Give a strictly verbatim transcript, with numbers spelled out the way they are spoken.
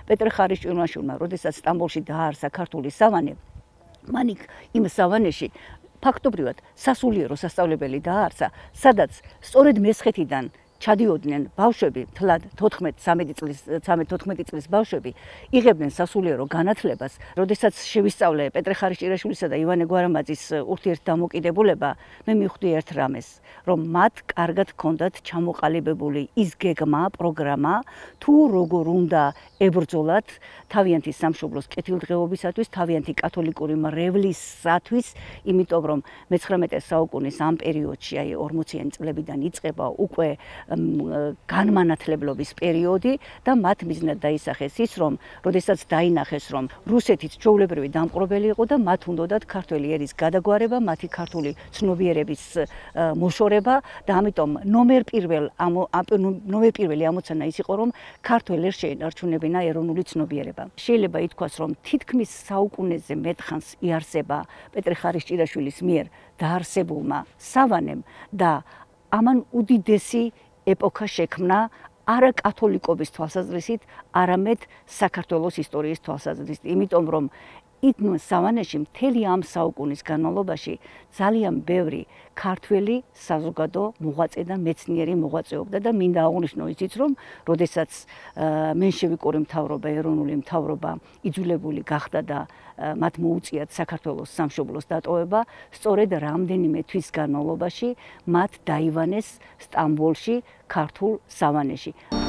პეტრე ხარისჭირვაშვილმა, როდესაც სტამბოლში დააარსა ქართული სავანე, მან იქ იმ სავანეში ფაქტობრივად სასულიერო სასწავლებელი დააარსა, სადაც სწორედ მესხეთიდან ჩადიოდნენ ბავშვები, თლად თოთხმეტ წლის თხუთმეტი წლის ბავშვები, იღებდნენ სასულიერო განათლებას, როდესაც შევისწავლე პეტრე ხარისჭირაშვილისა და ივანე გვარამაძის ურთიერთდამოკიდებულება, მე მივხვდი ერთ რამეს, რომ მათ კარგად ჰქონდათ ჩამოყალიბებული ის გეგმა, პროგრამა, თუ როგორ უნდა ებრძოლათ თავიანთი სამშობლოს კეთილდღეობისათვის, თავიანთი კათოლიკური მრევლისათვის, იმიტომ რომ მეცხრამეტე საუკუნის ამ პერიოდში, აი ორმოციანი წლებიდან იწყება უკვე განმანათლებლობის პერიოდი და მათ მიზნად დაისახეს ის, რომ როდესაც დაინახეს, რომ რუსეთიც ჩვეულებრივი დამპყრობელი იყო და მათ უნდათ ქართველი ერის გადაგვარება, მათი ქართული ცნობიერების მოშორება და ამიტომ ნომერ პირველ ნომერ პირველი ამოცანა ის იყო, რომ ქართველ ერს შეინარჩუნებინა ეროვნული ცნობიერება. შეიძლება ითქვას, რომ თითქმის საუკუნეზე მეტხანს იარსება პეტრე ხარისჭირაშვილის მიერ დაარსებულმა სავანემ და ამან უდიდესი ეპოქა შექმნა არა კათოლიკობის თვალსაზრისით, არამედ საქართველოს ისტორიის თვალსაზრისით, იმიტომ რომ იმ სავანეში მთელი ამ საუკუნის განმავლობაში ძალიან ბევრი ქართველი საზოგადო მოღვაწე და მეცნიერი მოღვაწეობდა და მინდა აღვნიშნო ისიც, რომ როდესაც მენშევიკური მთავრობა, ეროვნული მთავრობა იძულებული გახდა და მათ მოუწიათ საქართველოს სამშობლოს დატოვება, სწორედ რამდენიმე თვის განმავლობაში მათ დაივანეს სტამბოლში ქართულ სავანეში.